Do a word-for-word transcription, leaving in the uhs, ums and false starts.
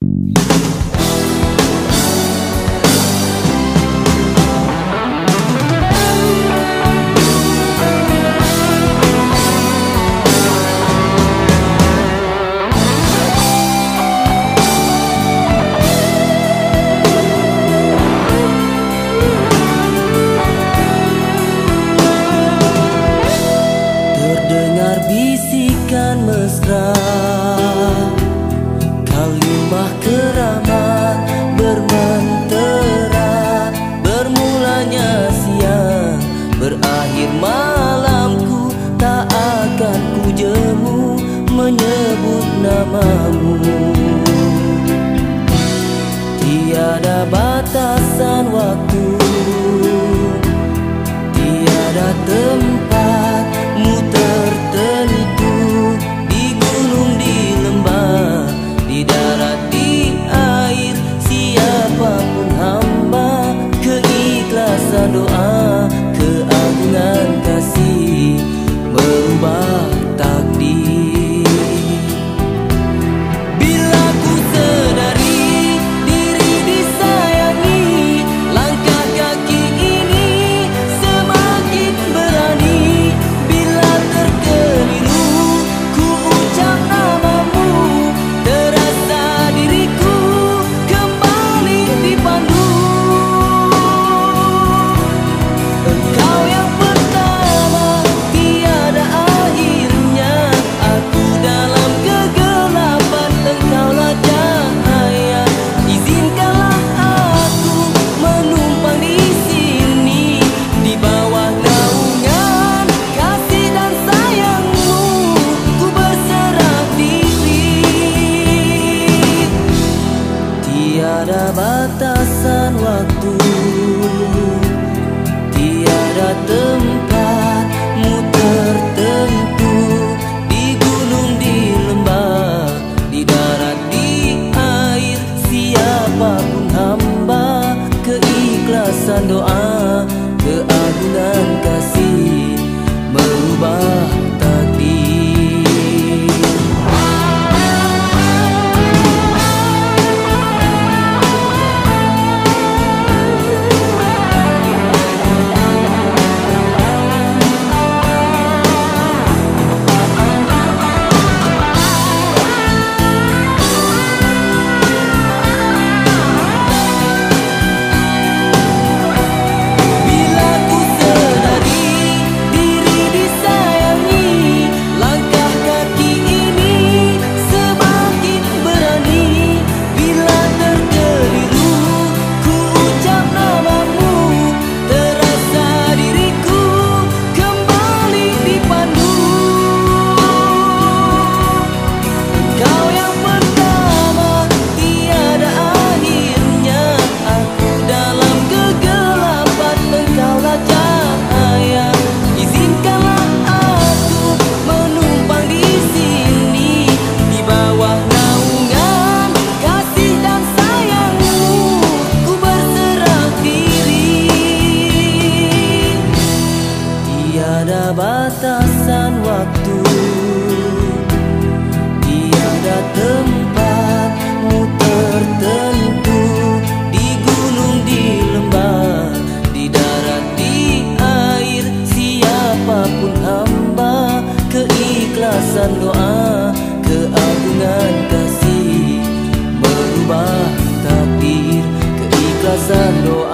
Terdengar bisikan mesra, kalimah keramat bermentera. Bermulanya siang, berakhir malamku, tak akan ku jemu menyebut namamu. Tiada batasan waktu, tiada tempatmu tertentu. Di gunung, di lembah, di darat, di air, siapapun hamba. Keikhlasan doa, keagungan kasih merubah takdir. Bila ku sedari diri disayangi, langkah kaki ini semakin berani. Bila terkeliru ku ucap namamu, terasa diriku kembali dipandu. Engkau yang pertama, tiada akhirnya. Aku dalam kegelapan, engkaulah cahaya. Izinkanlah aku menumpang di sini, di bawah naungan kasih dan sayangmu. Ku berserah diri. Tiada batasan waktu, tiada tempatmu tertentu. Di gunung, di lembah, di darat, di air, siapapun hamba. Keikhlasan doa, keagungan kasih merubah takdir. Bila ku sedari diri disayangi, langkah kaki ini semakin berani. Bila terkeliru ku ucap namamu, terasa diriku kembali dipandu. Engkau yang pertama, tiada akhirnya. Aku dalam kegelapan, engkaulah cahaya. Izinkanlah aku menumpang di sini, di bawah naungan kasih dan sayangmu. Ku berserah diri. Tiada batasan waktu, tiada tempatmu tertentu. Di gunung, di lembah, di darat, di air, siapapun hamba. Keikhlasan doa, keagungan kasih merubah takdir. Keikhlasan doa,